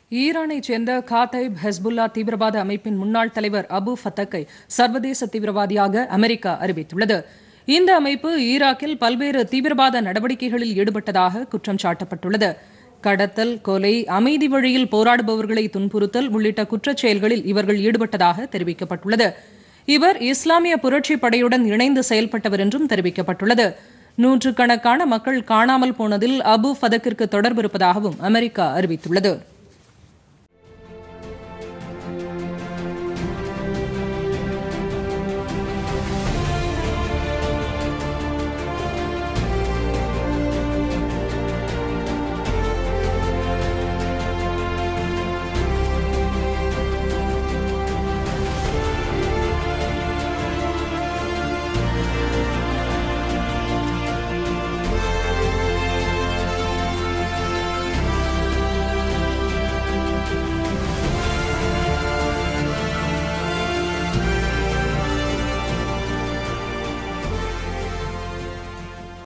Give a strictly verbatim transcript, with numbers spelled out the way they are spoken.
ஈரானைச் சேர்ந்த காத்தைப் ஹெஸ்புல்லா தீவிரவாத அமைப்பின் முன்னாள் தலைவர் அபு ஃபத்தக்கை சர்வதேச தீவிரவாதியாக அமெரிக்கா அறிவித்துள்ளது. இந்த அமைப்பு ஈராக்கில் பல்வேறு தீவிரவாத நடவடிக்கைகளில் ஈடுபட்டதாக குற்றம் சாட்டப்பட்டுள்ளது. கடத்தல், கொலை, அமைதி வழியில் போராடுபவர்களை துன்புறுத்தல் உள்ளிட்ட குற்றச் செயல்களில் இவர்கள் ஈடுபட்டதாக தெரிவிக்கப்பட்டுள்ளது. இவர் இஸ்லாமிய புரட்சிப் படையுடன் இணைந்து செயல்பட்டவர் என்றும் தெரிவிக்கப்பட்டுள்ளது. நூற்றுக்கணக்கான மக்கள் காணாமல் போனதில் அபு ஃபதக்கிற்கு தொடர்பு இருப்பதாகவும் அமெரிக்கா அறிவித்துள்ளது.